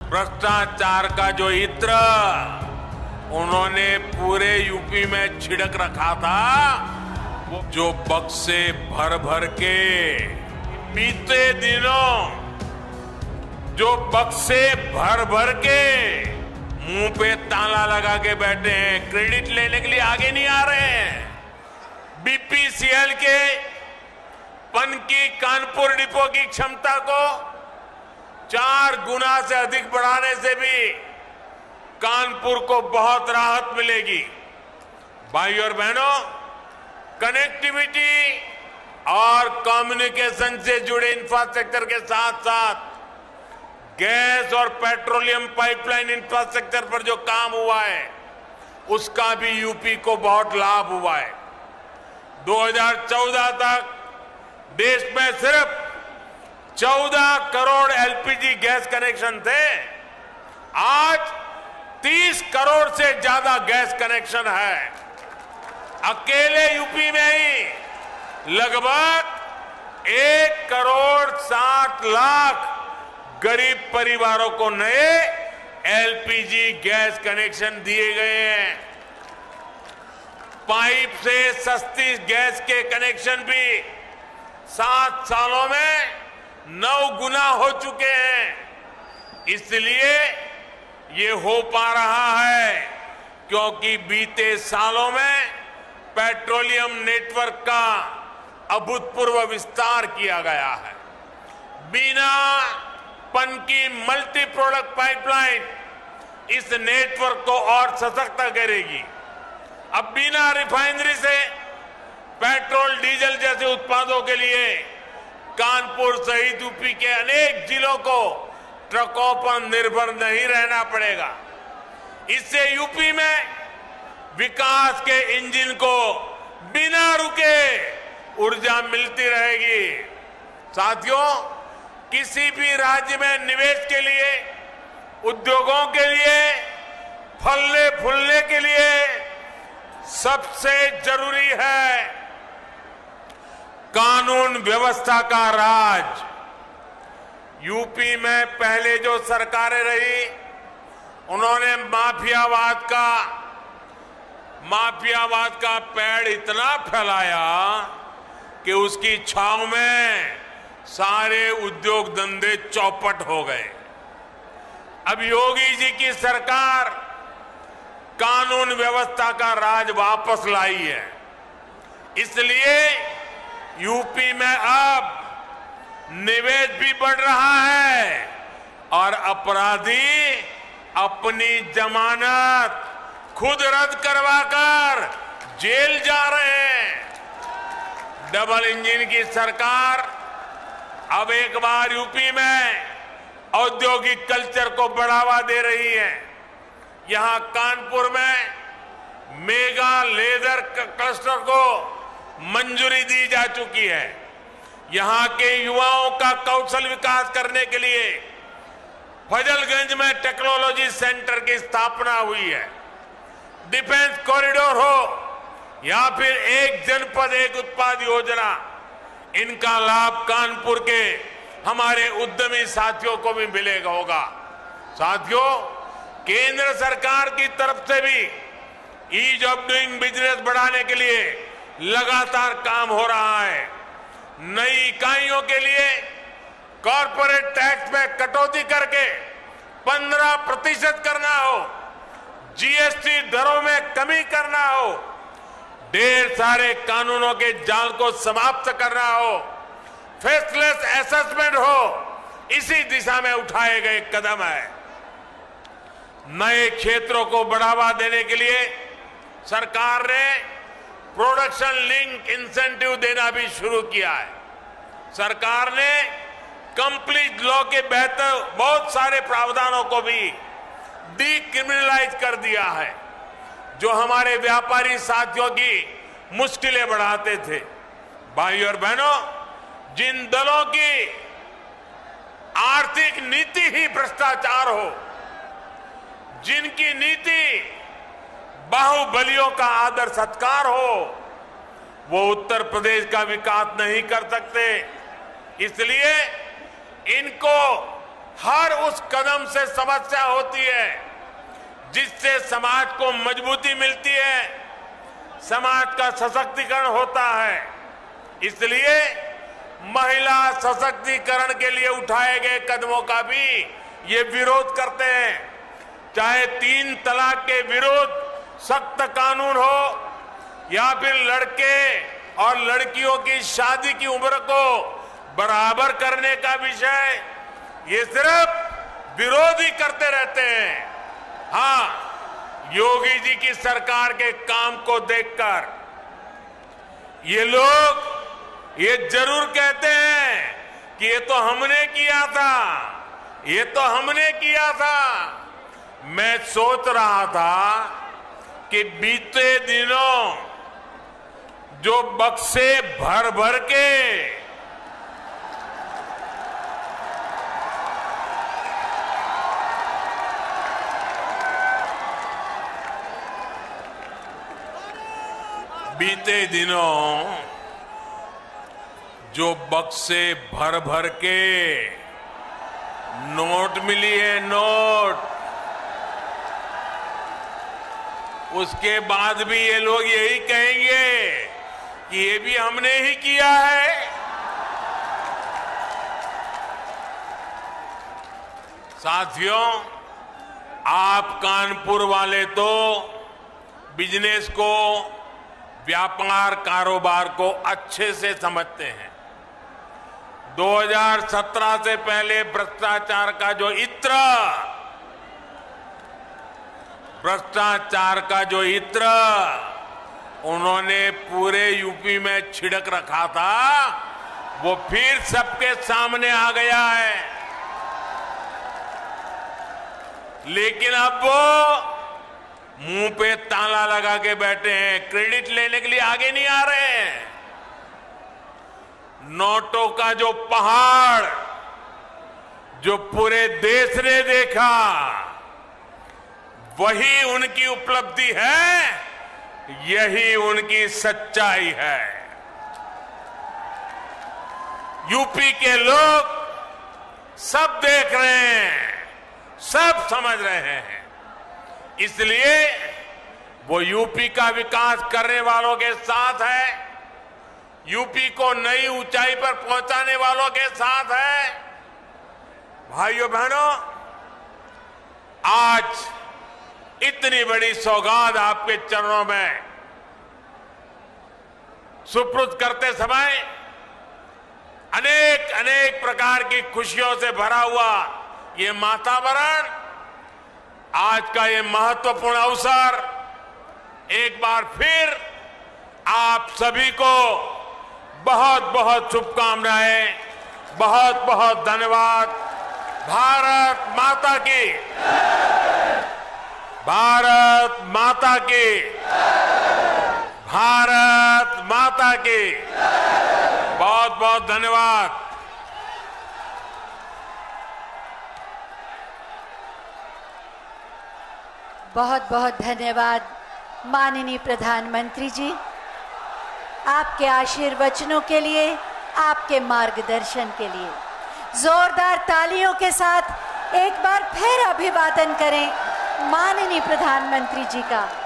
भ्रष्टाचार का जो इत्र उन्होंने पूरे यूपी में छिड़क रखा था, वो जो बक्से भर भर के बीते दिनों जो बक्से भर भर के मुंह पे ताला लगा के बैठे हैं, क्रेडिट लेने के लिए आगे नहीं आ रहे हैं। बीपीसीएल के पनकी कानपुर डिपो की क्षमता को 4 गुना से अधिक बढ़ाने से भी कानपुर को बहुत राहत मिलेगी। भाइयों और बहनों, कनेक्टिविटी और कम्युनिकेशन से जुड़े इंफ्रास्ट्रक्चर के साथ साथ गैस और पेट्रोलियम पाइपलाइन इंफ्रास्ट्रक्चर पर जो काम हुआ है, उसका भी यूपी को बहुत लाभ हुआ है। 2014 तक देश में सिर्फ 14 करोड़ एलपीजी गैस कनेक्शन थे। आज 30 करोड़ से ज्यादा गैस कनेक्शन है। अकेले यूपी में ही लगभग 1 करोड़ 60 लाख गरीब परिवारों को नए एलपीजी गैस कनेक्शन दिए गए हैं। पाइप से सस्ती गैस के कनेक्शन भी 7 सालों में 9 गुना हो चुके हैं। इसलिए ये हो पा रहा है क्योंकि बीते सालों में पेट्रोलियम नेटवर्क का अभूतपूर्व विस्तार किया गया है। बिना पनकी मल्टी प्रोडक्ट पाइपलाइन इस नेटवर्क को और सशक्त करेगी। अब बिना रिफाइनरी से पेट्रोल डीजल जैसे उत्पादों के लिए कानपुर सहित यूपी के अनेक जिलों को ट्रकों पर निर्भर नहीं रहना पड़ेगा। इससे यूपी में विकास के इंजन को बिना रुके ऊर्जा मिलती रहेगी। साथियों, किसी भी राज्य में निवेश के लिए, उद्योगों के लिए, फलने फूलने के लिए सबसे जरूरी है कानून व्यवस्था का राज। यूपी में पहले जो सरकारें रही, उन्होंने माफियावाद का पेड़ इतना फैलाया कि उसकी छांव में सारे उद्योग धंधे चौपट हो गए। अब योगी जी की सरकार कानून व्यवस्था का राज वापस लाई है। इसलिए यूपी में अब निवेश भी बढ़ रहा है और अपराधी अपनी जमानत खुद रद्द करवाकर जेल जा रहे हैं। डबल इंजन की सरकार अब एक बार यूपी में औद्योगिक कल्चर को बढ़ावा दे रही है। यहां कानपुर में मेगा लेदर क्लस्टर को मंजूरी दी जा चुकी है। यहां के युवाओं का कौशल विकास करने के लिए फजलगंज में टेक्नोलॉजी सेंटर की स्थापना हुई है। डिफेंस कॉरिडोर हो या फिर एक जनपद एक उत्पाद योजना, इनका लाभ कानपुर के हमारे उद्यमी साथियों को भी मिलेगा होगा। साथियों, केंद्र सरकार की तरफ से भी ईज ऑफ डूइंग बिजनेस बढ़ाने के लिए लगातार काम हो रहा है। नई इकाइयों के लिए कॉर्पोरेट टैक्स में कटौती करके 15% करना हो, जीएसटी दरों में कमी करना हो, ढेर सारे कानूनों के जाल को समाप्त करना हो, फेसलेस असेसमेंट हो, इसी दिशा में उठाए गए कदम है। नए क्षेत्रों को बढ़ावा देने के लिए सरकार ने प्रोडक्शन लिंक इंसेंटिव देना भी शुरू किया है। सरकार ने कंप्लीट लॉ के बेहतर बहुत सारे प्रावधानों को भी डीक्रिमिनलाइज कर दिया है, जो हमारे व्यापारी साथियों की मुश्किलें बढ़ाते थे। भाइयों और बहनों, जिन दलों की आर्थिक नीति ही भ्रष्टाचार हो, जिनकी नीति बाहुबलियों का आदर सत्कार हो, वो उत्तर प्रदेश का विकास नहीं कर सकते। इसलिए इनको हर उस कदम से समस्या होती है जिससे समाज को मजबूती मिलती है, समाज का सशक्तिकरण होता है। इसलिए महिला सशक्तिकरण के लिए उठाए गए कदमों का भी ये विरोध करते हैं। चाहे 3 तलाक के विरुद्ध सख्त कानून हो या फिर लड़के और लड़कियों की शादी की उम्र को बराबर करने का विषय, ये सिर्फ विरोध ही करते रहते हैं। हाँ, योगी जी की सरकार के काम को देखकर ये लोग ये जरूर कहते हैं कि ये तो हमने किया था, ये तो हमने किया था। मैं सोच रहा था कि बीते दिनों जो बक्से भर भर के भर भर के नोट मिली है, नोट, उसके बाद भी ये लोग यही कहेंगे कि ये भी हमने ही किया है। साथियों, आप कानपुर वाले तो बिजनेस को, व्यापार कारोबार को अच्छे से समझते हैं। 2017 से पहले भ्रष्टाचार का जो इत्र उन्होंने पूरे यूपी में छिड़क रखा था, वो फिर सबके सामने आ गया है। लेकिन अब वो मुंह पे ताला लगा के बैठे हैं, क्रेडिट लेने के लिए आगे नहीं आ रहे हैं। नोटों का जो पहाड़ जो पूरे देश ने देखा, वही उनकी उपलब्धि है, यही उनकी सच्चाई है। यूपी के लोग सब देख रहे हैं, सब समझ रहे हैं। इसलिए वो यूपी का विकास करने वालों के साथ है, यूपी को नई ऊंचाई पर पहुंचाने वालों के साथ है। भाइयों बहनों, आज इतनी बड़ी सौगात आपके चरणों में सुपुर्द करते समय अनेक अनेक प्रकार की खुशियों से भरा हुआ ये वातावरण, आज का ये महत्वपूर्ण अवसर, एक बार फिर आप सभी को बहुत बहुत शुभकामनाएं, बहुत बहुत धन्यवाद। भारत माता की, भारत माता की, भारत माता की, बहुत बहुत धन्यवाद। बहुत बहुत धन्यवाद माननीय प्रधानमंत्री जी, आपके आशीर्वचनों के लिए, आपके मार्गदर्शन के लिए। जोरदार तालियों के साथ एक बार फिर अभिवादन करें माननीय प्रधानमंत्री जी का।